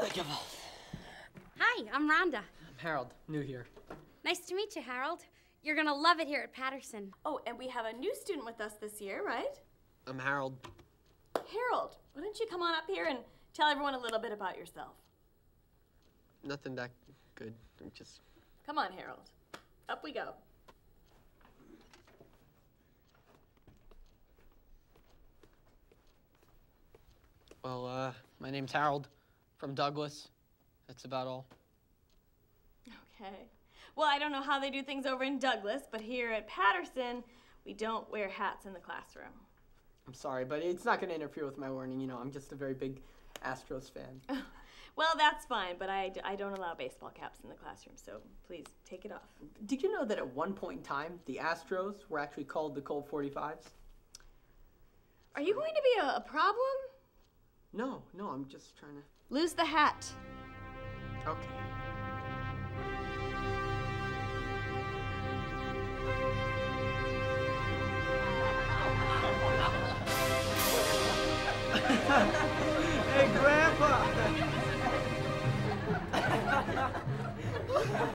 Hi, I'm Rhonda. I'm Harold, new here. Nice to meet you, Harold. You're gonna love it here at Patterson. Oh, and we have a new student with us this year, right? I'm Harold. Harold, why don't you come on up here and tell everyone a little bit about yourself? Nothing that good. Just... Come on, Harold. Up we go. Well, my name's Harold, from Douglas. That's about all. Okay. Well, I don't know how they do things over in Douglas, but here at Patterson, we don't wear hats in the classroom. I'm sorry, but it's not going to interfere with my learning. You know, I'm just a very big Astros fan. Well, that's fine, but I don't allow baseball caps in the classroom, so please take it off. Did you know that at one point in time, the Astros were actually called the Colt 45s? Are you going to be a problem? No, I'm just trying to... Lose the hat. Okay. Hey, Grandpa!